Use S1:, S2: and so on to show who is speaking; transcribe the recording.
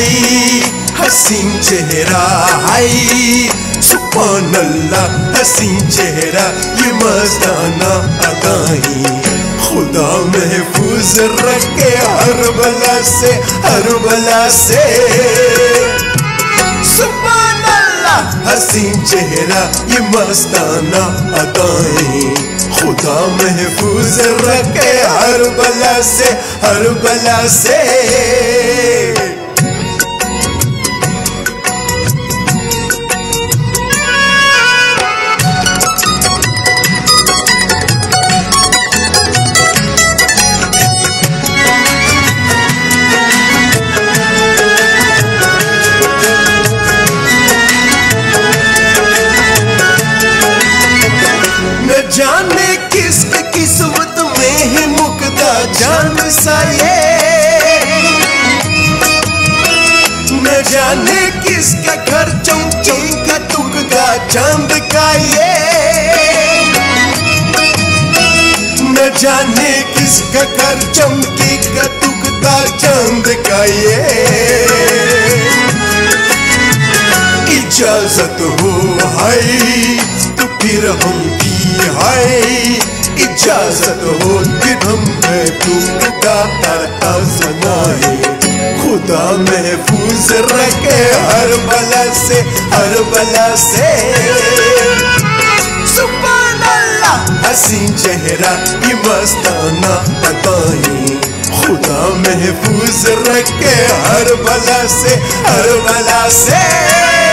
S1: हसीन चेहरा हाय, सुभान अल्लाह हसीन चेहरा ये मस्ताना अदाई। खुदा महफूज रखे हर बला से, हर बला से। सुभान अल्लाह हसीन चेहरा ये मस्ताना अदाई। खुदा महफूज रखे हर बला से, हर बला से। जाने किसके किस्मत में है मुकदा जान सा ये, न जाने किसका घर चमचम का तुकदा चांद का ये, न जाने किसका घर चमकी का तुकदा चांद का ये। इजाजत हो हाय तो फिर हम की हाय, इजाजत हो फिर हम तुमका आजमाए। खुदा महफूज रखे हर बला से, हर बला से। सुभान अल्लाह हसीन चेहरा ये मस्ताना अदाई। खुदा महफूज रखे हर बला से, हर बला से।